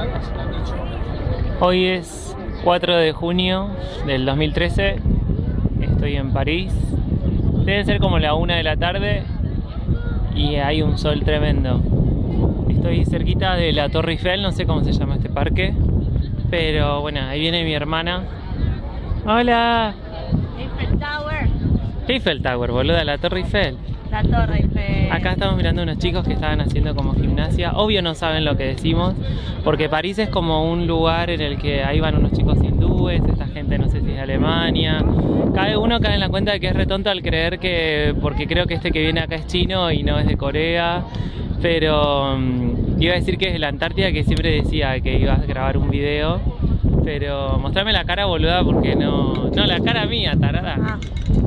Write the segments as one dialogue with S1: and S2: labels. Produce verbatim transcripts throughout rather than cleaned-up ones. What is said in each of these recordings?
S1: Hoy es cuatro de junio del dos mil trece, estoy en París, debe ser como la una de la tarde y hay un sol tremendo. Estoy cerquita de la Torre Eiffel, no sé cómo se llama este parque, pero bueno, ahí viene mi hermana. ¡Hola!
S2: Eiffel Tower.
S1: Eiffel Tower, boluda, la Torre Eiffel.
S2: La Torre Eiffel.
S1: Acá estamos mirando unos chicos que estaban haciendo como gimnasia. Obvio no saben lo que decimos, porque París es como un lugar en el que ahí van unos chicos hindúes, esta gente no sé si es de Alemania. Cada uno cae en la cuenta de que es retonto al creer que, porque creo que este que viene acá es chino y no es de Corea. Pero um, iba a decir que es de la Antártida, que siempre decía que iba a grabar un video. Pero mostrame la cara, boluda, porque no... No, la cara mía, tarada.
S2: Ah.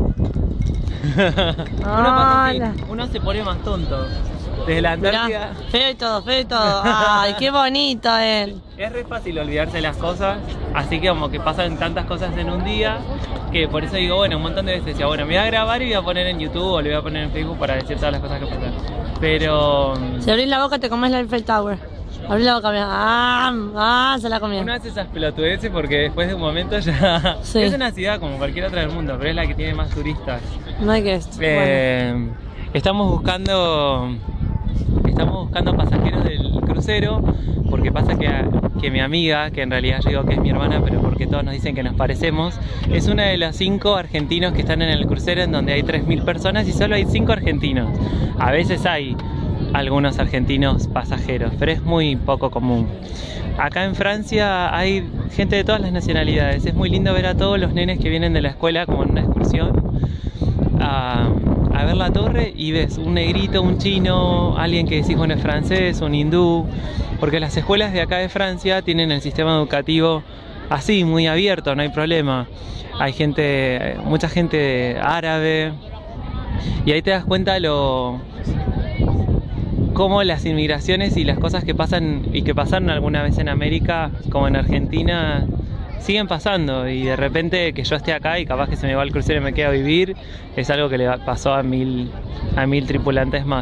S1: Uno pasa así, uno se pone más tonto. Desde la Antártida.
S2: Mirá, feo y todo, feo y todo. Ay, qué bonito él.
S1: Es re fácil olvidarse de las cosas, así que como que pasan tantas cosas en un día, que por eso digo, bueno, un montón de veces decía, bueno, me voy a grabar y voy a poner en YouTube o le voy a poner en Facebook para decir todas las cosas que pasan. Pero...
S2: Si abrís la boca te comes la Eiffel Tower. Abrís la boca, mira. Ah, ah, se la comió.
S1: Uno hace esas pelotudeces porque después de un momento ya... Sí. Es una ciudad como cualquier otra del mundo, pero es la que tiene más turistas.
S2: No hay que esto.
S1: Eh, bueno. Estamos buscando... Estamos buscando pasajeros del crucero, porque pasa que, que mi amiga, que en realidad yo digo que es mi hermana, pero porque todos nos dicen que nos parecemos, es una de los cinco argentinos que están en el crucero, en donde hay tres mil personas y solo hay cinco argentinos. A veces hay algunos argentinos pasajeros, pero es muy poco común. Acá en Francia hay gente de todas las nacionalidades, es muy lindo ver a todos los nenes que vienen de la escuela como en una excursión a, a ver la torre, y ves un negrito, un chino, alguien que decís bueno es francés, un hindú, porque las escuelas de acá de Francia tienen el sistema educativo así, muy abierto, no hay problema. Hay gente, mucha gente árabe, y ahí te das cuenta lo... cómo las inmigraciones y las cosas que pasan y que pasaron alguna vez en América, como en Argentina, siguen pasando, y de repente que yo esté acá y capaz que se me va el crucero y me quedo a vivir, es algo que le pasó a mil, a mil tripulantes más.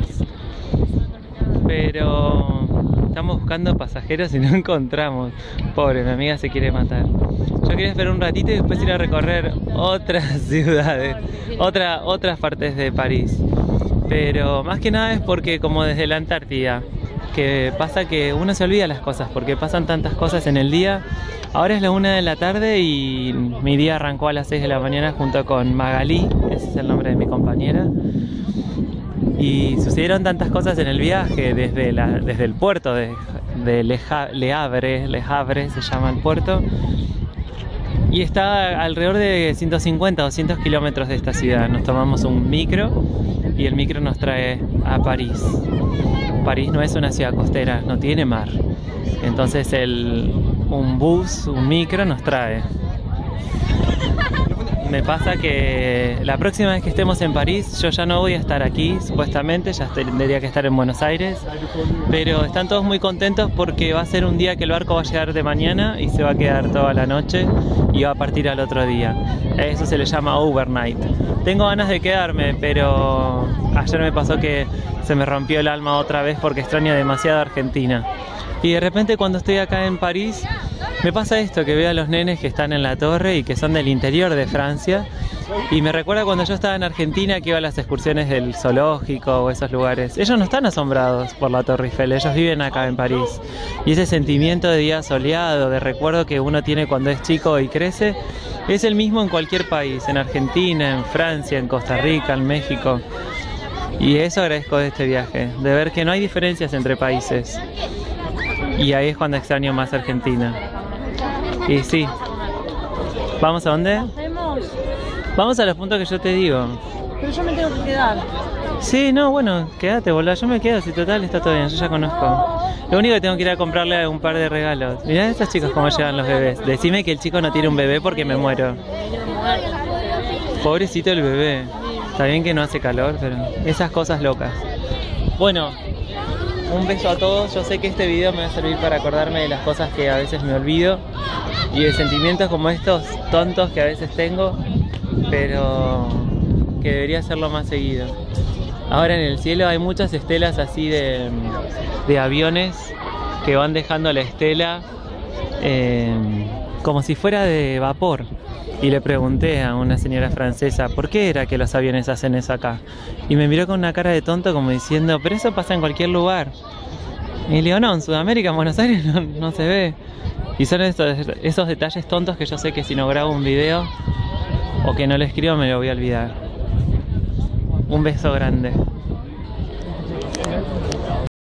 S1: Pero estamos buscando pasajeros y no encontramos. Pobre, mi amiga se quiere matar. Yo quería esperar un ratito y después ir a recorrer otras ciudades, otra, otras partes de París. Pero más que nada es porque como desde la Antártida, que pasa que uno se olvida las cosas, porque pasan tantas cosas en el día. Ahora es la una de la tarde y mi día arrancó a las seis de la mañana junto con Magalí, ese es el nombre de mi compañera. Y sucedieron tantas cosas en el viaje, desde, la, desde el puerto de, de Le, Le Havre, Le Havre se llama el puerto. Y está alrededor de ciento cincuenta, doscientos kilómetros de esta ciudad. Nos tomamos un micro y el micro nos trae a París. París no es una ciudad costera, no tiene mar. Entonces el, un bus, un micro nos trae. Me pasa que la próxima vez que estemos en París, yo ya no voy a estar aquí, supuestamente, ya tendría que estar en Buenos Aires, pero están todos muy contentos porque va a ser un día que el barco va a llegar de mañana y se va a quedar toda la noche y va a partir al otro día. Eso se le llama overnight. Tengo ganas de quedarme, pero ayer me pasó que se me rompió el alma otra vez porque extraño demasiado Argentina. Y de repente cuando estoy acá en París, me pasa esto, que veo a los nenes que están en la torre y que son del interior de Francia. Y me recuerda cuando yo estaba en Argentina, que iba a las excursiones del zoológico o esos lugares. Ellos no están asombrados por la Torre Eiffel, ellos viven acá en París. Y ese sentimiento de día soleado, de recuerdo que uno tiene cuando es chico y crece, es el mismo en cualquier país, en Argentina, en Francia, en Costa Rica, en México. Y eso agradezco de este viaje, de ver que no hay diferencias entre países. Y ahí es cuando extraño más Argentina. Y sí. ¿Vamos a dónde? Vamos a los puntos que yo te digo.
S2: Pero yo me tengo que quedar.
S1: Sí, no, bueno, quédate, boludo. Yo me quedo, si total está todo bien, yo ya conozco. Lo único que tengo que ir a comprarle un par de regalos. Mirá a estos chicos cómo llevan los bebés. Decime que el chico no tiene un bebé porque me muero. Pobrecito el bebé. Está bien que no hace calor, pero esas cosas locas. Bueno, un beso a todos. Yo sé que este video me va a servir para acordarme de las cosas que a veces me olvido y de sentimientos como estos tontos que a veces tengo, pero que debería hacerlo más seguido. Ahora en el cielo hay muchas estelas así de, de aviones que van dejando la estela eh, como si fuera de vapor. Y le pregunté a una señora francesa, ¿por qué era que los aviones hacen eso acá? Y me miró con una cara de tonto como diciendo, pero eso pasa en cualquier lugar. Y le digo, no, en Sudamérica, en Buenos Aires no, no se ve. Y son esos, esos detalles tontos que yo sé que si no grabo un video o que no lo escribo me lo voy a olvidar. Un beso grande.